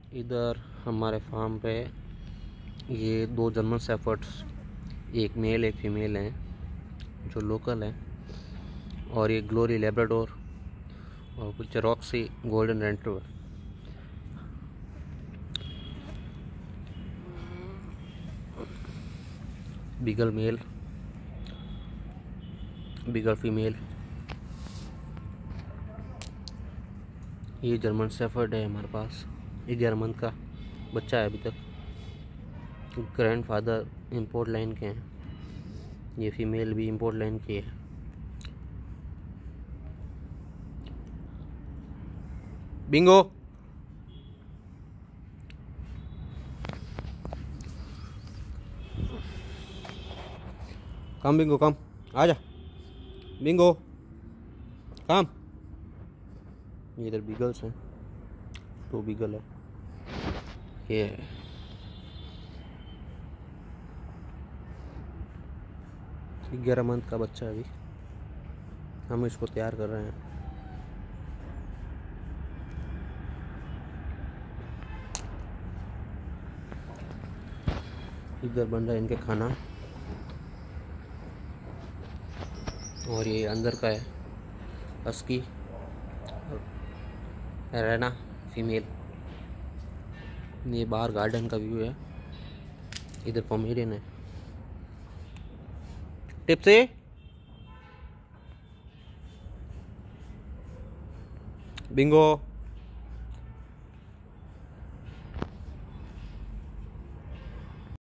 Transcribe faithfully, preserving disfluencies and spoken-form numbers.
इधर हमारे फार्म पे ये दो जर्मन शेफर्ड्स, एक मेल एक फीमेल हैं जो लोकल हैं, और ये ग्लोरी लेब्राडोर और कुछ Roxy golden retriever. Beagle male, beagle female. ये जर्मन शेफर्ड है हमारे पास, ग्यारह मंथ का बच्चा है अभी तक। ग्रैंड फादर इम्पोर्ट लाइन के हैं, ये फीमेल भी इम्पोर्ट लाइन की है। बिंगो, कम बिंगो कम, आजा बिंगो कम। ये इधर बीगल्स हैं, दो बीगल है। ये ग्यारह मंथ का बच्चा है, अभी हम इसको तैयार कर रहे हैं। इधर बन रहा है इनके खाना, और ये अंदर का है हस्की रैना फीमेल। ये बाहर गार्डन का व्यू है, इधर पोमेरियन है। Tipsy, Bingo.